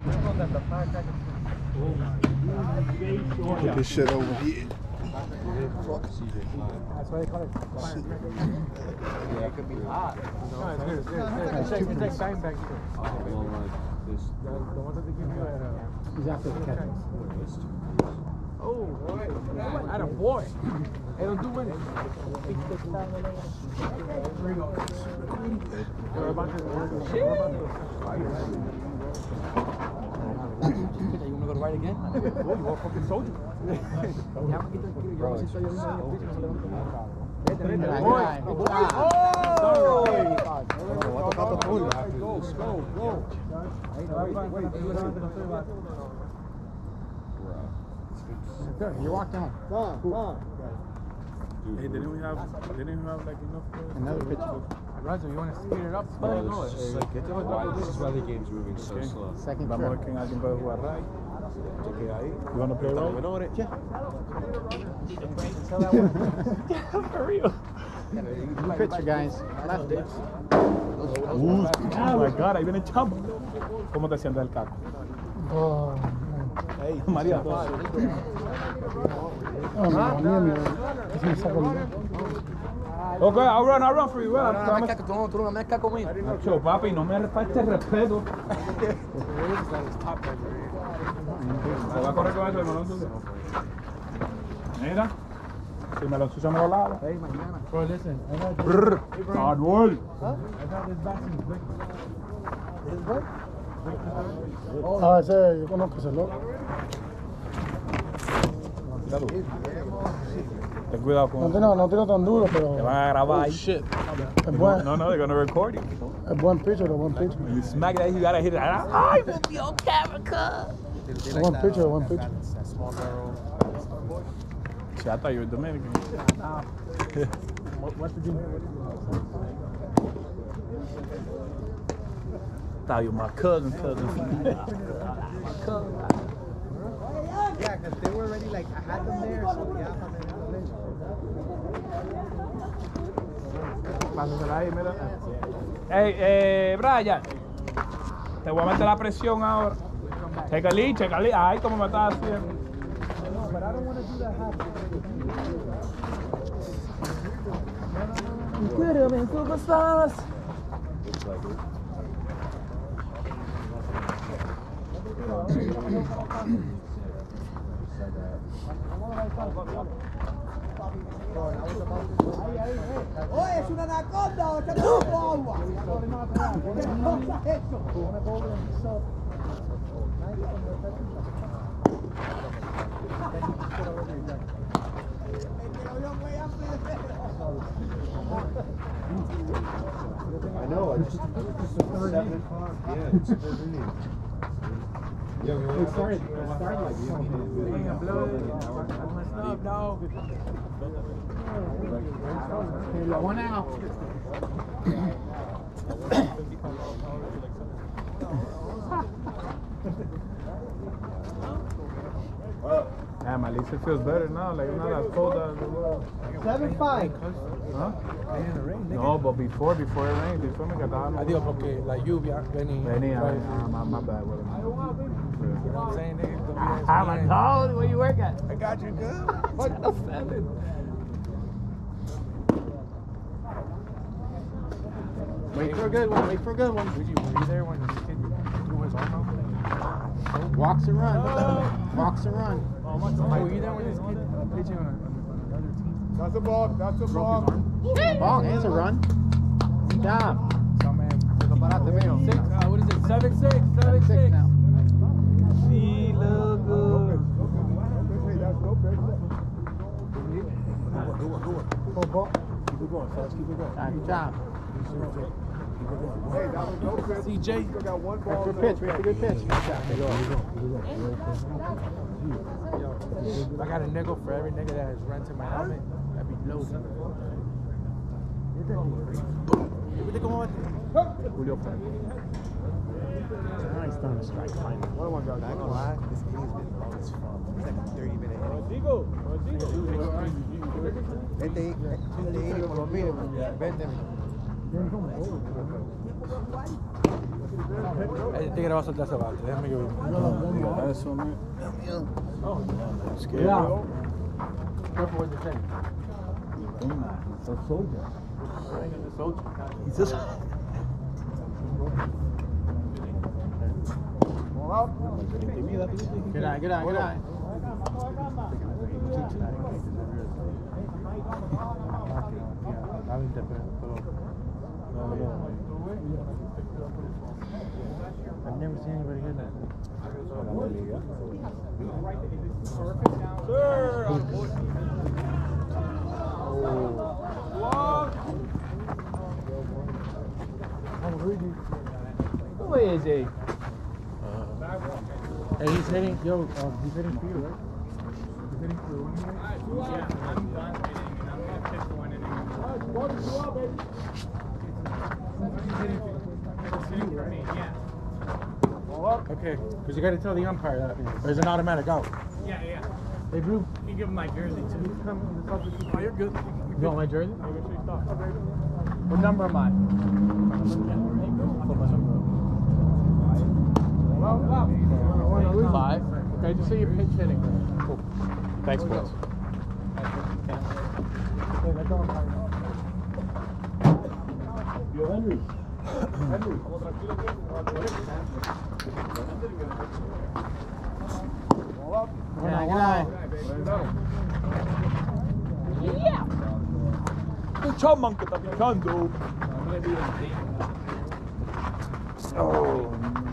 Get this shit over here. That's why they call it fire. Yeah, it could be hot. No, it's good. It's like bang bang. The one that they give you at he's after the catch. Oh, boy. At a boy. Hey, don't do it. We're about to you wanna go to ride again? Oh, you are a fucking soldier. You walked down. Hey, didn't we have like enough? Another pitcher. Razo, you want to speed it up? No, it's just like, this is why the game's moving so slow. Second Vamos a ver quién alguien puede jugar right. You want to play right? Yeah. For real. Pitcher, guys. Left it. Oh my God, ahí viene Chamba. ¿Cómo te sientes el caco? Oh, Hey, María. Okay, I'll run for you. Tú no me caco conmigo. Nacho, papi, no me faltes respeto. Se va a correr con eso, hermano. Mira, si me lo ensucio me lo lavo. Hey, mañana. Bro, listen. Hardwood. Ah, ese, yo conozco ese loco. Ten cuidado con No tiro tan duro, pero te van a grabar. es buen, No, they're gonna record you. es buen pitcher, es buen pitcher. When you smack that, you gotta hit it. I will be on camera, cuz. Es buen pitcher, es buen pitcher. See, I thought you were Dominican. What's the deal? Thought you were my cousin. Yeah, because they were already like, I had them there, so yeah. Pásasela ahí, mira. Hey, Brian, te voy a meter la presión ahora. Checa el lead. Ay, como me estás haciendo. No, but I don't want to do that half. Could have been superstars. ¡Oh, es una anaconda! ¡O echando agua! ¿Qué cosa es eso? I know, I just... Yeah, we started like One out. Damn, at least it feels better now. Like, you're not as cold as it was. 7-5. Huh? No, but before it rained, you feel me? Adiós, porque la lluvia venía. My bad, brother. You know what I'm saying, nigga? I'm like, oh, where you work at? I got you good. What the fuck? Wait for a good one. Wait for a good one. Were you there when this kid threw his arm out? Walks and run. Walks and run. Were you there when this kid pitching on another team? That's a ball. That's a ball. Ball. Hands a run. Good job. Some man. Six. What is it? 7-6. 7-6 now. She look good. Good ball. Keep it going, fellas. Keep it going. Good job. Hey, that was no pitch. CJ. Still got one ball. Good pitch. Good pitch. If I got a nickel for every nigga that has rented my helmet, that'd be low. Julio. Now he's throwing a strike finally. Not gonna lie, this game's been long as fuck. It's like a 30-minute inning. Vente por lo mínimo. Vente. El tigre va a soltar ese bate. Déjame que vea. Eso, man. Cuidado. Careful what you're saying. It's a soldier. He's just. Good eye, good eye, good eye. I've never seen anybody hit that. Who is he? Hey, he's hitting, he's hitting for you, right? He's hitting for you. Yeah, I'm done hitting and I'm gonna pitch one inning. It's hitting for me, yeah. Okay, because you got to tell the umpire that there's an automatic out. Yeah, yeah. Hey, Drew. You give him my jersey too. Oh, you're good. You want my jersey? What number am I? Five. Okay, just say you're pinch hitting. Cool. Thanks, boys. Yo, Henry. Henry. Un chamán que está picando. Oh.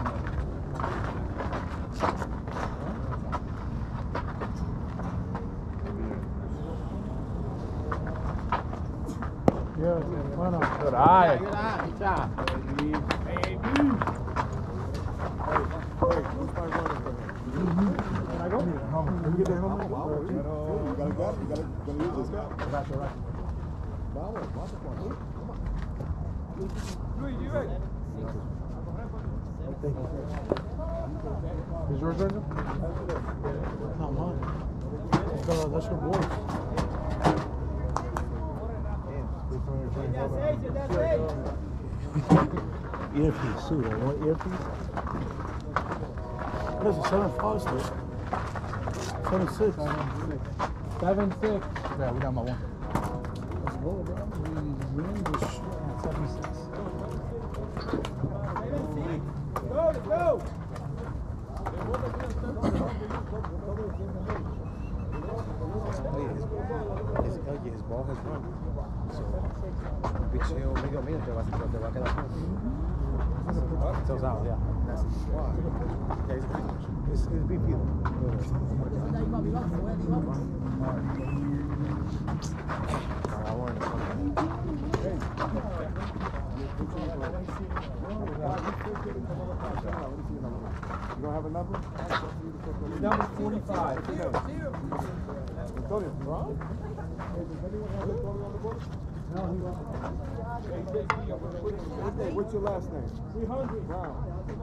Good eye. Good job. Is yours right now? Not mine. That's your boy. Earpiece, too. I want earpiece. What is it? 7.5 still. 7.6. 7-6. Yeah, we got my one. Let's go, bro. We win this shit. 7.6. Go! His ball has run. So, picheo medio medio te va a quedar. Sells out, yeah. Yeah, it's BP You don't have a number? Number 45. Antonio, Ron? What's your last name? 300. Brown.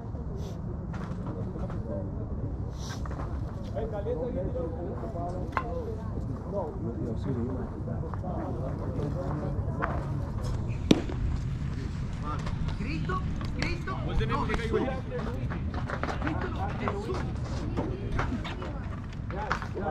Cristo, Cristo. What's the name of the guy you were here? Cristo, Jesús.